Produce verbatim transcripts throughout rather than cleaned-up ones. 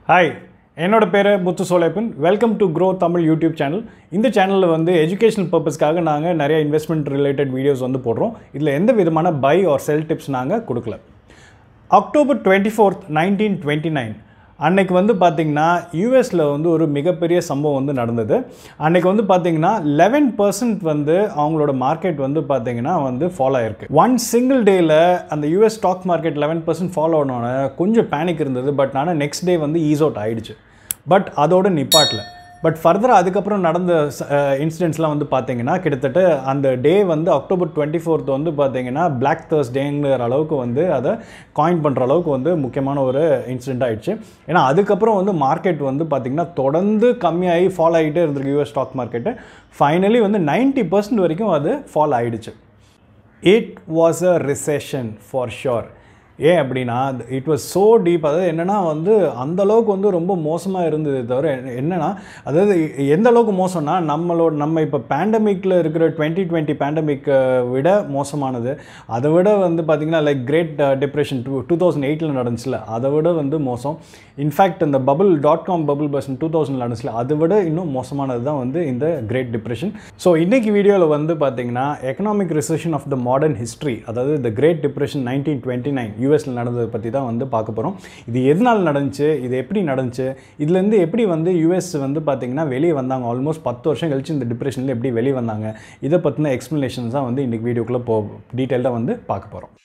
Hi, என்னோட பேரு முத்து Solaippan. Welcome to Groww Tamil YouTube channel. இந்த சேனல்ல வந்து educational purpose-காக நாங்க நிறைய investment related videos வந்து போடுறோம். இதுல எந்த விதமான buy or sell tips நாங்க கொடுக்கல. October twenty-fourth, nineteen twenty-nine அன்னைக்கு வந்து பாத்தீங்கன்னா யூஎஸ்ல வந்து ஒரு மிகப்பெரிய சம்பவம் வந்து நடந்தது. அன்னைக்கு வந்து பாத்தீங்கன்னா eleven percent வந்து அவங்களோட மார்க்கெட் வந்து பாத்தீங்கன்னா வந்து ஃபால் ஆயிருக்கு. ஒன் சிங்கிள் டேல அந்த US stock market eleven percent fall ஆனோன கொஞ்சம் பேனிக் இருந்தது. பட் ஆனா நெக்ஸ்ட் டே வந்து ஈஸ் அவுட் ஆயிடுச்சு. பட் அதோட நிப்பாட்டல. பட் ஃபர்தரா அதுக்கப்புறம் நடந்த இன்சிடென்ட்ஸ்லாம் வந்து பார்த்தீங்கன்னா கிட்டத்தட்ட அந்த டே வந்து அக்டோபர் டுவெண்ட்டி ஃபோர்த் வந்து பார்த்தீங்கன்னா பிளாக் தேர்ஸ்டேங்கிற அளவுக்கு வந்து அதை காயின் பண்ணுற அளவுக்கு வந்து முக்கியமான ஒரு இன்சிடென்ட் ஆகிடுச்சு. ஏன்னா அதுக்கப்புறம் வந்து மார்க்கெட் வந்து பார்த்திங்கன்னா தொடர்ந்து கம்மியாகி ஃபால் ஆகிட்டே இருந்திருக்கு யூஎஸ் ஸ்டாக் மார்க்கெட்டு. ஃபைனலி வந்து நைன்ட்டி பர்சன்ட் வரைக்கும் அது ஃபால் ஆகிடுச்சு. It was a recession for sure. ஏன் அப்படின்னா இட் வாஸ் ஸோ டீப். அதாவது என்னென்னா வந்து அந்தளவுக்கு வந்து ரொம்ப மோசமாக இருந்தது. தவிர என்னென்னா அதாவது எந்த அளவுக்கு மோசம்னா நம்மளோட நம்ம இப்போ பேண்டமிக்கில் இருக்கிற டுவெண்ட்டி டுவெண்ட்டி பேண்டமிக்கை விட மோசமானது. அதை விட வந்து பார்த்திங்கன்னா like great depression two two thousand எயிட்டில் நடந்துச்சுல அதை விட வந்து மோசம். இன்ஃபேக்ட் இந்த பபுள் டாட் காம் பபுள் பர்சன் டூ தௌசண்ட் நடந்துச்சுல அதை விட இன்னும் மோசமானது தான் வந்து இந்த கிரேட் டிப்ரெஷன். ஸோ இன்றைக்கி வீடியோவில் வந்து பார்த்திங்கன்னா economic recession of the modern history, அதாவது the great depression nineteen twenty nine யூஎஸில் நடந்ததை பற்றி தான் வந்து பார்க்க போகிறோம். இது எதனால் நடந்துச்சு, இது எப்படி நடந்துச்சு, இதுலேருந்து எப்படி வந்து யூஎஸ் வந்து பார்த்திங்கன்னா வெளியே வந்தாங்க, ஆல்மோஸ்ட் பத்து வருஷம் கழிச்சு இந்த டிப்ரெஷனில் எப்படி வெளியே வந்தாங்க, இதை பற்றின எக்ஸ்ப்ளனேஷன்ஸ் தான் வந்து இன்றைக்கி வீடியோக்குள்ளே போ டீட்டெயிலாக வந்து பார்க்க போகிறோம்.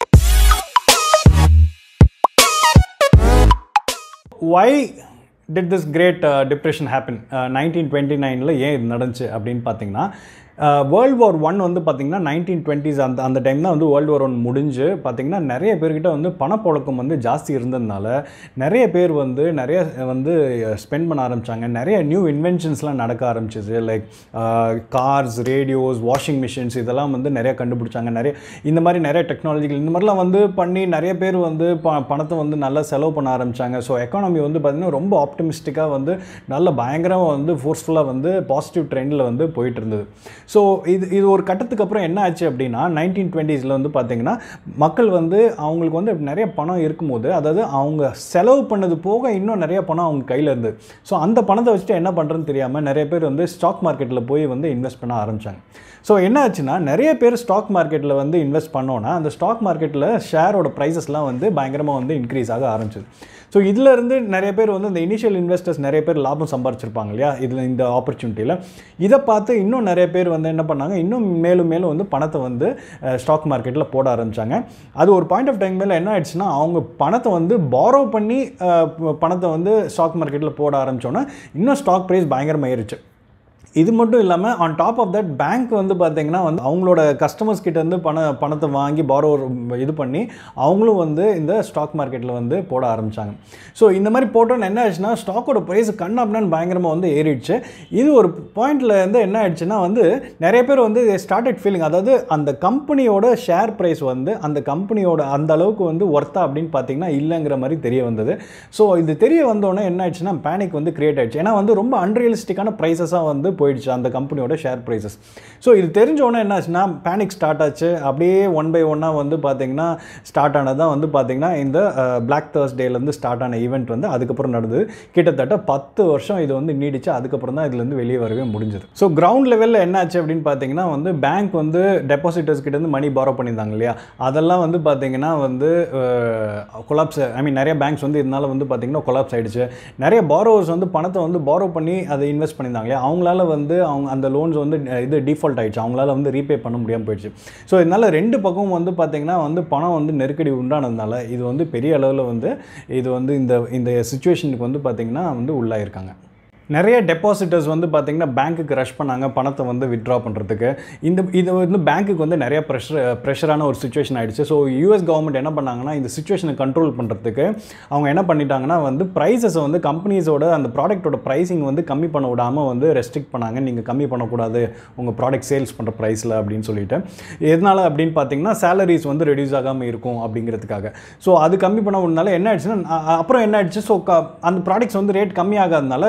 Why did this great uh, depression happen? nineteen twenty-nine ல ஏன் இது நடந்துச்சு அப்படின்னு பார்த்தீங்கன்னா வேர்ல்டு வார் ஒன் வந்து பார்த்திங்கன்னா நைன்டீன் டுவெண்ட்டிஸ் அந்த அந்த டைம் தான் வந்து வேர்ல்டு வார் ஒன் முடிஞ்சு பார்த்திங்கன்னா நிறைய பேர்கிட்ட வந்து பணப்புழக்கம் வந்து ஜாஸ்தி இருந்ததுனால நிறைய பேர் வந்து நிறைய வந்து ஸ்பெண்ட் பண்ண ஆரம்பித்தாங்க. நிறைய நியூ இன்வென்ஷன்ஸ்லாம் நடக்க ஆரம்பிச்சிது. Like cars, radios, washing machines இதெல்லாம் வந்து நிறைய கண்டுபிடிச்சாங்க. நிறைய இந்த மாதிரி நிறைய டெக்னாலஜிகள் இந்த மாதிரிலாம் வந்து பண்ணி நிறைய பேர் வந்து ப பணத்தை வந்து நல்லா செலவு பண்ண ஆரம்பித்தாங்க. ஸோ எக்கானமி வந்து பார்த்திங்கன்னா ரொம்ப ஆப்டிமிஸ்டிக்காக வந்து நல்ல பயங்கரமாக வந்து ஃபோர்ஸ்ஃபுல்லாக வந்து பாசிட்டிவ் ட்ரெண்டில் வந்து போயிட்டு இருந்தது. ஸோ இது இது ஒரு கட்டத்துக்கு அப்புறம் என்ன ஆச்சு அப்படின்னா நைன்டீன் டுவெண்ட்டிஸில் வந்து பார்த்திங்கன்னா மக்கள் வந்து அவங்களுக்கு வந்து நிறைய பணம் இருக்கும்போது, அதாவது அவங்க செலவு பண்ணது போக இன்னும் நிறைய பணம் அவங்க கையில் இருந்தது. ஸோ அந்த பணத்தை வச்சுட்டு என்ன பண்ணுறதுன்னு தெரியாமல் நிறைய பேர் வந்து ஸ்டாக் மார்க்கெட்டில் போய் வந்து இன்வெஸ்ட் பண்ண ஆரம்பித்தாங்க. ஸோ என்ன ஆச்சுன்னா நிறைய பேர் ஸ்டாக் மார்க்கெட்டில் வந்து இன்வெஸ்ட் பண்ணோன்னா அந்த ஸ்டாக் மார்க்கெட்டில் ஷேரோட ப்ரைஸஸ்லாம் வந்து பயங்கரமாக வந்து இன்க்ரீஸ் ஆக ஆரம்பிச்சது. ஸோ இதில் இருந்து நிறைய பேர் வந்து இந்த இனிஷியல் இன்வெஸ்டர்ஸ் நிறைய பேர் லாபம் சம்பாரிச்சிருப்பாங்க இல்லையா இதில் இந்த ஆப்பர்ச்சுனிட்டியில். இதை பார்த்து இன்னும் நிறைய பேர் வந்து என்ன பண்ணாங்க, இன்னும் மேலும் மேலும் வந்து பணத்தை வந்து ஸ்டாக் மார்க்கெட்டில் போட ஆரம்பித்தாங்க. அது ஒரு பாயிண்ட் ஆஃப் டைம் மேலே என்ன ஆயிடுச்சுன்னா அவங்க பணத்தை வந்து பாரோ பண்ணி பணத்தை வந்து ஸ்டாக் மார்க்கெட்டில் போட ஆரம்பித்தோன்னா இன்னும் ஸ்டாக் ப்ரைஸ் பயங்கரமாக ஏறிச்சு. இது மட்டும் இல்லாமல் on top of that bank வந்து பார்த்திங்கன்னா வந்து அவங்களோட கஸ்டமர்ஸ் கிட்டேருந்து பண பணத்தை வாங்கி பாரோ இது பண்ணி அவங்களும் வந்து இந்த ஸ்டாக் மார்க்கெட்டில் வந்து போட ஆரம்பித்தாங்க. ஸோ இந்த மாதிரி போட்டோன்னு என்ன ஆச்சுன்னா ஸ்டாக்கோட ப்ரைஸ் கண்ணாப்னான்னு பயங்கரமாக வந்து ஏறிடுச்சு. இது ஒரு பாயிண்டில் வந்து என்ன ஆயிடுச்சுன்னா வந்து நிறைய பேர் வந்து ஸ்டார்டட் ஃபீலிங், அதாவது அந்த கம்பெனியோட ஷேர் ப்ரைஸ் வந்து அந்த கம்பெனியோட அந்த அளவுக்கு வந்து ஒர்த்தா அப்படின்னு பார்த்தீங்கன்னா இல்லைங்கிற மாதிரி தெரிய வந்தது. ஸோ இது தெரிய வந்தோடனே என்ன ஆயிடுச்சுன்னா பேனிக் வந்து கிரியேட் ஆயிடுச்சு. ஏன்னா வந்து ரொம்ப அன்ரியலிஸ்டிக்கான ப்ரைஸஸாக வந்து போயிடுச்சு அந்த கம்பெனியோட ஷேர் ப்ரைஸஸ். ஸோ இது தெரிஞ்சோன்னே என்ன ஆச்சுன்னா பேனிக் ஸ்டார்ட் ஆச்சு. அப்படியே ஒன் பை ஒன்னாக வந்து பார்த்தீங்கன்னா ஸ்டார்ட் ஆனதான் வந்து பார்த்தீங்கன்னா இந்த பிளாக் தேர்ஸ்டேலேருந்து ஸ்டார்ட் ஆன ஈவெண்ட் வந்து அதுக்கப்புறம் நடந்தது. கிட்டத்தட்ட பத்து வருஷம் இது வந்து நீடிச்சு அதுக்கப்புறம் தான் இதுலேருந்து வெளியே வரவே முடிஞ்சது. ஸோ கிரவுண்ட் லெவலில் என்ன ஆச்சு அப்படின்னு பார்த்தீங்கன்னா வந்து பேங்க் வந்து டெபாசிட்டர்ஸ் கிட்டேருந்து மணி பாரோ பண்ணியிருந்தாங்க இல்லையா, அதெல்லாம் வந்து பார்த்தீங்கன்னா வந்து கொலாப்ஸ், ஐ மீன் நிறைய பேங்க்ஸ் வந்து இதனால வந்து பார்த்தீங்கன்னா கொலாப்ஸ் ஆகிடுச்சு. நிறைய பாரோவர்ஸ் வந்து பணத்தை வந்து பாரோ பண்ணி அதை இன்வெஸ்ட் பண்ணியிருந்தாங்க இல்லையா, அவங்களால வந்து அவங்க அந்த லோன்ஸ் வந்து இது டிஃபால்ட் ஆகிடுச்சு, அவங்களால வந்து ரீபே பண்ண முடியாமல் போயிடுச்சு. ஸோ இதனால் ரெண்டு பக்கமும் வந்து பார்த்திங்கன்னா வந்து பணம் வந்து நெருக்கடி உண்டானதுனால இது வந்து பெரிய அளவில் வந்து இது வந்து இந்த இந்த சிச்சுவேஷனுக்கு வந்து பார்த்திங்கன்னா வந்து உள்ளாயிருக்காங்க. நிறைய டெபாசிட்டர்ஸ் வந்து பார்த்திங்கன்னா பேங்க்குக்கு ரஷ் பண்ணாங்க பணத்தை வந்து வித்ட்ரா பண்ணுறதுக்கு. இந்த இது வந்து பேங்க்குக்கு வந்து நிறைய ப்ரெஷர் ப்ரெஷரான ஒரு சுச்சுவேஷன் ஆகிடுச்சு. ஸோ யூஎஸ் கவர்மெண்ட் என்ன பண்ணாங்கன்னா இந்த சுச்சுவேஷனை கண்ட்ரோல் பண்ணுறதுக்கு அவங்க என்ன பண்ணிட்டாங்கன்னா வந்து ப்ரைஸஸை வந்து கம்பெனிஸோட அந்த ப்ராடக்ட்டோட ப்ரைஸிங் வந்து கம்மி பண்ண விடாமல் வந்து ரெஸ்ட்ரிக்ட் பண்ணாங்க. நீங்கள் கம்மி பண்ணக்கூடாது உங்கள் ப்ராடக்ட் சேல்ஸ் பண்ணுற ப்ரைஸில் அப்படின்னு சொல்லிட்டு. எதனால் அப்படின்னு பார்த்தீங்கன்னா சேலரிஸ் வந்து ரெடியூஸ் ஆகாமல் இருக்கும் அப்படிங்கிறதுக்காக. ஸோ அது கம்மி பண்ண ஒன்றால என்ன ஆயிடுச்சுன்னா அப்புறம் என்ன ஆயிடுச்சு, ஸோ அந்த ப்ராடக்ட்ஸ் வந்து ரேட் கம்மி ஆகாதனால ரொம்ப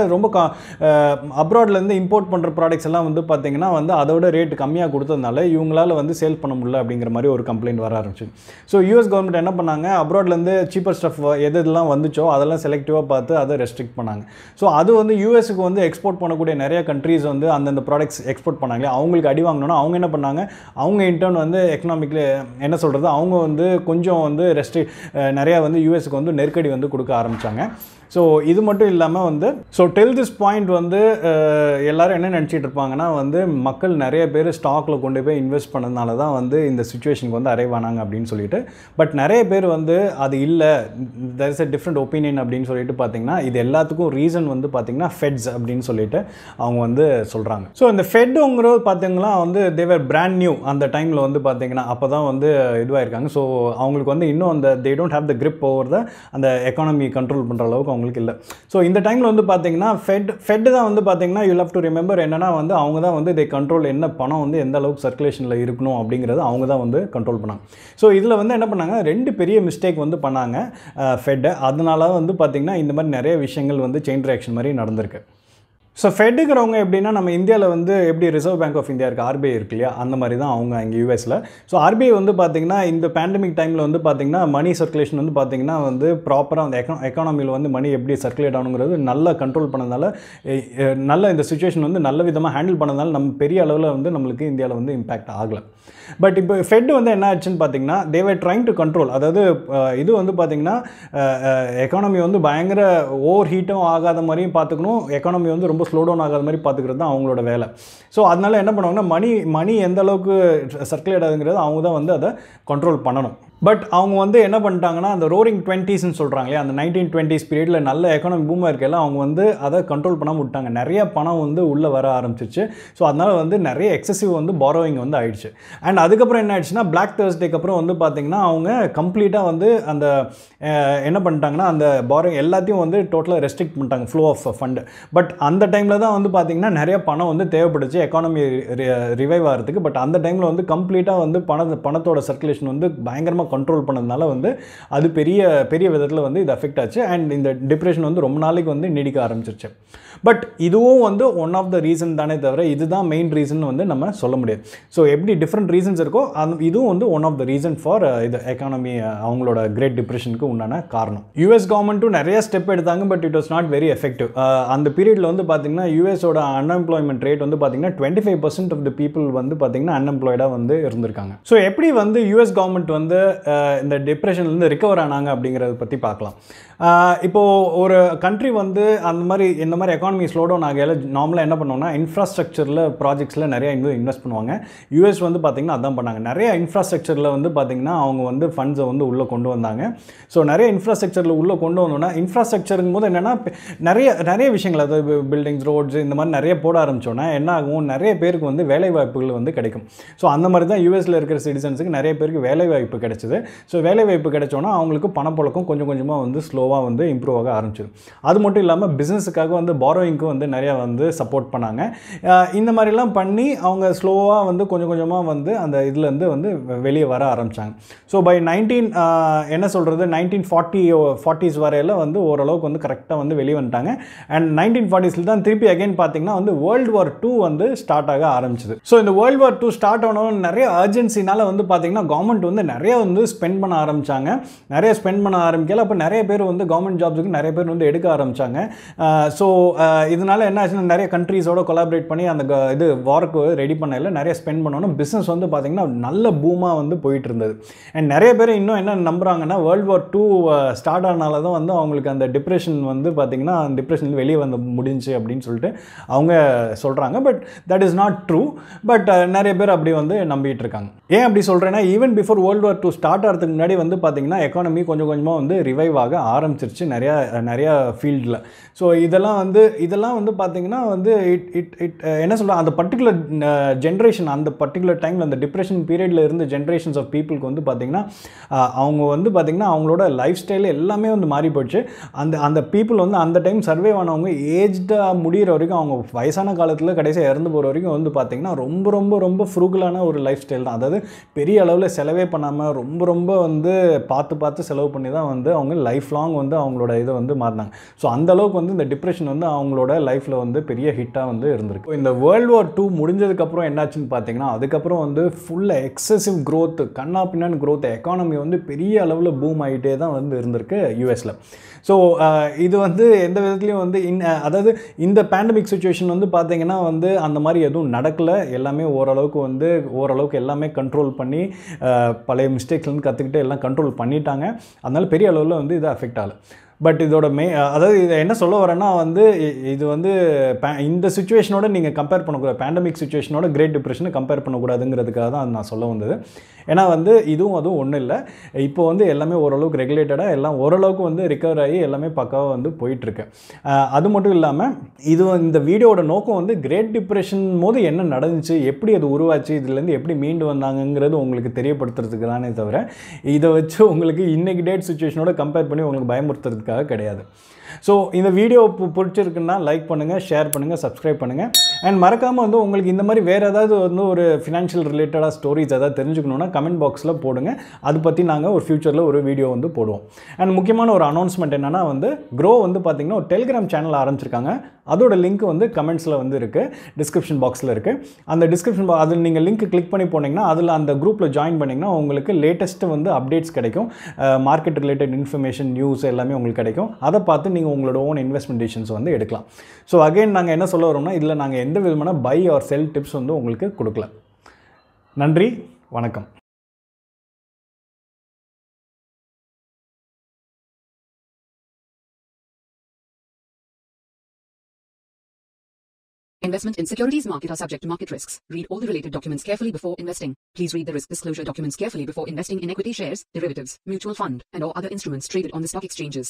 அப்ராட்லேருந்து இம்போர்ட் பண்ணுற ப்ராடக்ட்ஸ் எல்லாம் வந்து பார்த்தீங்கன்னா வந்து அதோட ரேட் கம்மியாக கொடுத்ததுனால இவங்களால வந்து சேல் பண்ண முடியல அப்படிங்கிற மாதிரி ஒரு கம்ப்ளைண்ட் வர ஆரம்பிச்சு. ஸோ யூஎஸ் கவர்மெண்ட் என்ன பண்ணாங்க, அப்ராட்லேருந்து சீப்பர் ஸ்டஃப் எது எதெல்லாம் வந்துச்சோ அதெல்லாம் செலக்டிவாக பார்த்து அதை ரெஸ்ட்ரிக்ட் பண்ணாங்க. ஸோ அது வந்து யூஎஸ்க்கு வந்து எக்ஸ்போர்ட் பண்ணக்கூடிய நிறைய கண்ட்ரீஸ் வந்து அந்தந்த ப்ராடக்ட்ஸ் எக்ஸ்போர்ட் பண்ணாங்களே, அவங்களுக்கு அடி வாங்கணும்னா அவங்க என்ன பண்ணாங்க, அவங்க இன்டர்ன் வந்து எக்கனாமிக்ல என்ன சொல்கிறது, அவங்க வந்து கொஞ்சம் வந்து ரெஸ்ட்ரி நிறையா வந்து யூஎஸ்க்கு வந்து நெருக்கடி வந்து கொடுக்க ஆரம்பித்தாங்க. ஸோ இது மட்டும் இல்லாமல் வந்து ஸோ டில் திஸ் பாயிண்ட் வந்து எல்லோரும் என்ன நினச்சிட்டு இருப்பாங்கன்னா வந்து மக்கள் நிறைய பேர் ஸ்டாக்கில் கொண்டு போய் இன்வெஸ்ட் பண்ணதுனால தான் வந்து இந்த சுச்சுவேஷனுக்கு வந்து அரைவ் ஆனாங்க அப்படின்னு சொல்லிட்டு. பட் நிறைய பேர் வந்து அது இல்லை, there is a different opinion அப்படின்னு சொல்லிட்டு பார்த்தீங்கன்னா இது எல்லாத்துக்கும் ரீசன் வந்து பார்த்தீங்கன்னா ஃபெட்ஸ் அப்படின்னு சொல்லிட்டு அவங்க வந்து சொல்கிறாங்க. ஸோ இந்த ஃபெட்டுங்கிறது பார்த்தீங்கன்னா வந்து தேவர் பிராண்ட் நியூ அந்த டைமில் வந்து பார்த்தீங்கன்னா அப்போ தான் வந்து இதுவாக இருக்காங்க. ஸோ அவங்களுக்கு வந்து இன்னும் அந்த they don't have the grip over the அந்த எக்கானமி கண்ட்ரோல் பண்ணுற அளவுக்கு உங்களுக்கு இல்லை. ஸோ இந்த டைமில் வந்து பார்த்தீங்கன்னா ஃபெட் ஃபெட் தான் வந்து பார்த்தீங்கன்னா யூ ஹேவ் டு ரிமெம்பர் என்னன்னா வந்து அவங்க தான் வந்து தே கண்ட்ரோல் என்ன பணம் வந்து எந்த அளவுக்கு சர்க்குலேஷனில் இருக்கணும் அப்படிங்கிறது அவங்க தான் வந்து கண்ட்ரோல் பண்ணாங்க. ஸோ இதில் வந்து என்ன பண்ணாங்க, ரெண்டு பெரிய மிஸ்டேக் வந்து பண்ணாங்க ஃபெட். அதனால வந்து பார்த்தீங்கன்னா இந்த மாதிரி நிறைய விஷயங்கள் வந்து செயின் ரியாக்ஷன் மாதிரி நடந்திருக்கு. ஸோ ஃபெட்டுங்கிறவங்க எப்படின்னா நம்ம இந்தியாவில் வந்து எப்படி ரிசர்வ் பேங்க் ஆஃப் இந்தியா இருக்குது, ஆர்பிஐ இருக்கு இல்லையா, அந்த மாதிரி தான் அவங்க இங்கே யூஎஸில். ஸோ ஆர்பிஐ வந்து பார்த்திங்கன்னா இந்த பேண்டமிக் டைமில் வந்து பார்த்திங்கன்னா மணி சர்க்குலேஷன் வந்து பார்த்திங்கன்னா வந்து ப்ராப்பராக அந்த எக்கா எக்கானமியில் வந்து மணி எப்படி சர்க்குலேட் ஆகணுங்கிறது நல்லா கண்ட்ரோல் பண்ணதால நல்ல இந்த சுச்சுவேஷன் வந்து நல்ல விதமாக ஹேண்டில் பண்ணதால நம்ம பெரிய அளவில் வந்து நம்மளுக்கு இந்தியாவில் வந்து இம்பேக்ட் ஆகலை. பட் இப்போ ஃபெட் வந்து என்ன ஆச்சுன்னு பார்த்தீங்கன்னா they were trying to control, அதாவது இது வந்து பார்த்திங்கன்னா எக்கானமி வந்து பயங்கர ஓவர் ஹீட்டும் ஆகாத மாதிரியும் பார்த்துக்கணும், எக்கானமி வந்து ரொம்ப ஸ்லோ டவுன் ஆகாத மாதிரி பார்த்துக்கிறது தான் அவங்களோட வேலை. ஸோ அதனால் என்ன பண்ணுவாங்கன்னா மணி மணி எந்த அளவுக்கு சர்க்குலேட் ஆகுங்கிறது அவங்க தான் வந்து அதை கண்ட்ரோல் பண்ணணும். பட் அவங்க வந்து என்ன பண்ணிட்டாங்கன்னா அந்த ரோரிங் டுவெண்ட்டீஸ்ன்னு சொல்கிறாங்களே, அந்த நைன்டீன் டுவெண்ட்டீஸ் பீரியடில் நல்ல எக்கானமி பூமாக இருக்கையில் அவங்க வந்து அதை கண்ட்ரோல் பண்ணாமல் விட்டாங்க. நிறைய பணம் வந்து உள்ளே வர ஆரம்பிச்சிச்சு. ஸோ அதனால் வந்து நிறைய எக்ஸசிவ் வந்து பாரோவிங் வந்து ஆயிடுச்சு. அண்ட் அதுக்கப்புறம் என்ன ஆயிடுச்சுன்னா பிளாக் தேர்ஸ்டேக்கு அப்புறம் வந்து பார்த்திங்கன்னா அவங்க கம்ப்ளீட்டாக வந்து அந்த என்ன பண்ணிட்டாங்கன்னா அந்த பாரோவிங் எல்லாத்தையும் வந்து டோட்டலாக ரெஸ்ட்ரிக்ட் பண்ணிட்டாங்க, ஃப்ளோ ஆஃப் ஃபண்டு. பட் அந்த டைமில் தான் வந்து பார்த்திங்கன்னா நிறைய பணம் வந்து தேவைப்படுச்சு எக்கானமி ரிவைவ் ஆகிறதுக்கு. பட் அந்த டைமில் வந்து கம்ப்ளீட்டாக வந்து பண பணத்தோட சர்க்குலேஷன் வந்து பயங்கரமாக கண்ட்ரோல் பண்ணதுனால வந்து அது பெரிய பெரிய விதத்தில் வந்து இது அஃபெக்ட் ஆச்சு. அண்ட் இந்த டிப்ரெஷன் வந்து ரொம்ப நாளைக்கு வந்து நீடிக்க ஆரம்பிச்சிருச்சு. பட் இதுவும் வந்து ஒன் ஆஃப் த ரீசன் தானே தவிர இதுதான் மெயின் ரீசன் வந்து நம்ம சொல்ல முடியாது. ஸோ எப்படி டிஃப்ரெண்ட் ரீசன்ஸ் இருக்கோ அது இதுவும் வந்து one of the reason for இது எக்கானமி அவங்களோட கிரேட் டிப்ரெஷனுக்கு உண்டான காரணம். யூஎஸ் கவர்மெண்ட்டும் நிறைய ஸ்டெப் எடுத்தாங்க, but it was not very effective. அந்த பீரியடில் வந்து பார்த்தீங்கன்னா யூஎஸோட அன்எம்ப்ளாய்மெண்ட் ரேட் வந்து பார்த்தீங்கன்னா twenty five percent of the people வந்து பார்த்தீங்கன்னா அன்எம்ப்ளாய்டாக வந்து இருந்திருக்காங்க. ஸோ எப்படி வந்து யூஎஸ் கவர்மெண்ட் வந்து இந்த டிப்ரெஷன்லேருந்து ரிகவர் ஆனாங்க அப்படிங்கிறத பற்றி பார்க்கலாம். இப்போது ஒரு கண்ட்ரி வந்து அந்த மாதிரி இந்த மாதிரி எக்கானமி ஸ்லோ டவுன் ஆகையில் நார்மலாக என்ன பண்ணுவாங்கன்னா இன்ஃப்ராஸ்ட்ரக்சரில் ப்ராஜெக்ட்ஸில் நிறைய இன்வெஸ்ட் பண்ணுவாங்க. யூஎஸ் வந்து பார்த்திங்கன்னா அதான் பண்ணாங்க. நிறைய இன்ஃப்ராஸ்ட்ரக்சரில் வந்து பார்த்திங்கன்னா அவங்க வந்து ஃபண்ட்ஸை வந்து உள்ளே கொண்டு வந்தாங்க. ஸோ நிறைய இன்ஃப்ராஸ்ட்ரக்சரில் உள்ளே கொண்டு வந்தோன்னா இன்ஃப்ராஸ்ட்ரக்சருங்கும் போது என்னென்னா நிறைய நிறைய விஷயங்கள், அதாவது பில்டிங்ஸ், ரோட்ஸ் இந்த மாதிரி நிறைய போட ஆரம்பித்தோன்னா என்ன ஆகும், நிறைய பேருக்கு வந்து வேலை வாய்ப்புகள் வந்து கிடைக்கும். ஸோ அந்த மாதிரி தான் யூஎஸில் இருக்கிற சிட்டிசன்ஸுக்கு நிறைய பேருக்கு வேலை வாய்ப்பு கிடைச்சிது. ஸோ வேலை வாய்ப்பு கிடைச்சோன்னா அவங்களுக்கு பணப்புழக்கம் கொஞ்சம் கொஞ்சமாக வந்து ஸ்லோவாக வந்து இம்ப்ரூவ் ஆக ஆரம்பிச்சிது. அது மட்டும் இல்லாமல் பிஸ்னஸுக்காக வந்து பாரோயிங்க்கு வந்து நிறையா வந்து சப்போர்ட் பண்ணாங்க. இந்த மாதிரிலாம் பண்ணி அவங்க ஸ்லோவாக வந்து கொஞ்சம் கொஞ்சமாக வந்து அந்த இதுலேருந்து வந்து வெளியே வர ஆரம்பித்தாங்க. ஸோ பை நைன்டீன் என்ன சொல்கிறது நைன்டீன் ஃபார்ட்டி ஃபார்ட்டிஸ் வரையில் வந்து ஓரளவுக்கு வந்து கரெக்டாக வந்து வெளியே வந்துட்டாங்க. அண்ட் நைன்டீன் ஃபார்ட்டிஸில் தான் திருப்பி அகைன் பார்த்தீங்கன்னா வந்து வேர்ல்டு வார் டூ வந்து ஸ்டார்ட் ஆக ஆரம்பிச்சிது. ஸோ இந்த வேர்ல்டு வார் டூ ஸ்டார்ட் ஆனவங்க நிறைய அர்ஜென்சினால் வந்து பார்த்தீங்கன்னா கவர்மெண்ட் வந்து நிறைய வந்து ஸ்பெண்ட் பண்ண ஆரம்பித்தாங்க. நிறைய ஸ்பெண்ட் பண்ண ஆரம்பிக்கல. அப்போ நிறைய பேர் வந்து கவர்மெண்ட் ஜாப்ஸுக்கு நிறைய பேர் வந்து எடுக்க ஆரம்பித்தாங்க. ஸோ இதனால் என்ன ஆச்சுன்னா நிறைய கண்ட்ரீஸோட கொலாபரேட் பண்ணி அந்த இது வார்க்கு ரெடி பண்ணல நிறைய ஸ்பெண்ட் பண்ணோன்னா பிஸ்னஸ் வந்து பார்த்திங்கன்னா நல்ல பூமாக வந்து போயிட்டு இருந்தது. அண்ட் நிறைய பேர் இன்னும் என்ன நம்புகிறாங்கன்னா வேர்ல்டு வார் டூ ஸ்டார்ட் ஆனால தான் வந்து அவங்களுக்கு அந்த டிப்ரெஷன் வந்து பார்த்திங்கன்னா டிப்ரெஷன் வெளியே வந்து முடிஞ்சு அப்படின்னு சொல்லிட்டு அவங்க சொல்கிறாங்க. But that is not true. But நிறைய பேர் அப்படி வந்து நம்பிட்டு இருக்காங்க. ஏன் அப்படி சொல்கிறேன்னா even before world war two start ஆகிறதுக்கு முன்னாடி வந்து பார்த்திங்கன்னா எக்கானமி கொஞ்சம் கொஞ்சமாக வந்து ரிவைவ் ஆக ஆரம்பிச்சிருச்சு நிறையா நிறையா ஃபீல்டில். ஸோ இதெல்லாம் வந்து இதெல்லாம் வந்து பார்த்திங்கன்னா வந்து இட் இட் இட் என்ன சொல்கிறாங்க அந்த பர்டிகுலர் ஜென்ரேஷன் அந்த பர்டிகுலர் டைமில் அந்த டிப்ரெஷன் பீரியடில் இருந்த ஜென்ரேஷன்ஸ் ஆஃப் பீப்புளுக்கு வந்து பார்த்திங்கன்னா அவங்க வந்து பார்த்திங்கன்னா அவங்களோட லைஃப் ஸ்டைல் எல்லாமே வந்து மாறி போச்சு. அந்த அந்த பீப்புள் வந்து அந்த டைம் சர்வே ஆனவங்க ஏஜ்டாக முடிகிற வரைக்கும் அவங்க வயசான காலத்தில் கடைசியாக இறந்து போகிற வரைக்கும் வந்து பார்த்திங்கன்னா ரொம்ப ரொம்ப ரொம்ப ஃப்ரூகலான ஒரு லைஃப் ஸ்டைல் தான். அதாவது பெரிய அளவில் செலவே பண்ணாமல் ரொம்ப ரொம்ப ரொம்ப வந்து பார்த்து பார்த்து செலவு பண்ணி தான் வந்து அவங்க லைஃப் லாங் வந்து அவங்களோட இதை வந்து மாறினாங்க. ஸோ அந்தளவுக்கு வந்து இந்த டிப்ரெஷன் வந்து அவங்களோட லைஃப்பில் வந்து பெரிய ஹிட்டாக வந்து இருந்திருக்கு. இந்த வேர்ல்டு வார் டூ முடிஞ்சதுக்கப்புறம் என்னாச்சுன்னு பார்த்தீங்கன்னா அதுக்கப்புறம் வந்து ஃபுல்லாக எக்ஸசிவ் க்ரோத், கண்ணா பின்னான்னு க்ரோத், எக்கானமி வந்து பெரிய அளவில் பூம் ஆகிட்டே தான் வந்து இருந்திருக்கு யூஎஸில். ஸோ இது வந்து எந்த விதத்துலையும் வந்து இன் அதாவது இந்த பேண்டமிக் சுச்சுவேஷன் வந்து பார்த்தீங்கன்னா வந்து அந்த மாதிரி எதுவும் நடக்கலை. எல்லாமே ஓரளவுக்கு வந்து ஓரளவுக்கு எல்லாமே கண்ட்ரோல் பண்ணி பழைய மிஸ்டேக்ஸ்லேருந்து கற்றுக்கிட்டு எல்லாம் கண்ட்ரோல் பண்ணிட்டாங்க. அதனால் பெரிய அளவில் வந்து இது அஃபெக்ட் ஆகலை. பட் இதோட மே அதாவது இதை என்ன சொல்ல வரேன்னா வந்து இது வந்து இந்த சுச்சுவேஷனோட நீங்கள் கம்பேர் பண்ணக்கூடாது, பேண்டமிக் சுச்சுவேஷனோட கிரேட் டிப்ரெஷனை கம்பேர் பண்ணக்கூடாதுங்கிறதுக்காக தான் நான் சொல்ல வந்தது. ஏன்னா வந்து இதுவும் அதுவும் ஒன்றும் இல்லை. இப்போ வந்து எல்லாமே ஓரளவுக்கு ரெகுலேட்டடாக எல்லாம் ஓரளவுக்கு வந்து ரிகவர் ஆகி எல்லாமே பக்காவாக வந்து போயிட்டுருக்கு. அது மட்டும் இல்லாமல் இது இந்த வீடியோட நோக்கம் வந்து கிரேட் டிப்ரெஷன் போது என்ன நடந்துச்சு, எப்படி அது உருவாச்சு, இதுலேருந்து எப்படி மீண்டு வந்தாங்கங்கிறது உங்களுக்கு தெரியப்படுத்துறதுக்கு தானே தவிர இதை வச்சு உங்களுக்கு இன்னைக்கு டேட் சுச்சுவேஷனோட கம்பேர் பண்ணி உங்களுக்கு பயமுறுத்துறதுக்கு கிடையாது. ஸோ இந்த வீடியோ பிடிச்சிருக்குன்னா லைக் பண்ணுங்கள், ஷேர் பண்ணுங்கள், சப்ஸ்கிரைப் பண்ணுங்கள். அண்ட் மறக்காமல் வந்து உங்களுக்கு இந்த மாதிரி வேறு ஏதாவது வந்து ஒரு ஃபினான்ஷியல் ரிலேட்டடாக ஸ்டோரிஸ் ஏதாவது தெரிஞ்சுக்கணுன்னா கமெண்ட் பாக்ஸில் போடுங்க. அது பற்றி நாங்கள் ஒரு ஃபியூச்சரில் ஒரு வீடியோ வந்து போடுவோம். அண்ட் முக்கியமான ஒரு அனௌன்ஸ்மெண்ட் என்னென்னா வந்து க்ரோ வந்து பார்த்திங்கன்னா ஒரு டெலிகிராம் சேனல் ஆரம்பிச்சிருக்காங்க. அதோட லிங்க் வந்து கமெண்ட்ஸில் வந்து இருக்குது, டிஸ்கிரிப்ஷன் பாக்ஸில் இருக்குது. அந்த டிஸ்கிரிப்ஷன் பா அதில் நீங்கள் லிங்க் கிளிக் பண்ணி போனீங்கன்னா அதில் அந்த குரூப்பில் ஜாயின் பண்ணிங்கன்னா உங்களுக்கு லேட்டஸ்ட்டு வந்து அப்டேட்ஸ் கிடைக்கும். மார்க்கெட் ரிலேட்டட் இன்ஃபர்மேஷன், நியூஸ் எல்லாமே உங்களுக்கு கிடைக்கும். அதை பார்த்து நீங்கள் உங்களோட ஓன் இன்வெஸ்ட்மெண்ட் டிசிஷன்ஸ் வந்து எடுக்கலாம். ஸோ அகைன் நாங்கள் என்ன சொல்ல வரோம்னா இதில் நாங்கள் எந்த விதமான பை ஆர் செல் டிப்ஸ் வந்து உங்களுக்கு கொடுக்கல. நன்றி, வணக்கம். Investment in securities market are subject to market risks. Read all the related documents carefully before investing. Please read the risk disclosure documents carefully before investing in equity shares, derivatives, mutual fund, and or other instruments traded on the stock exchanges.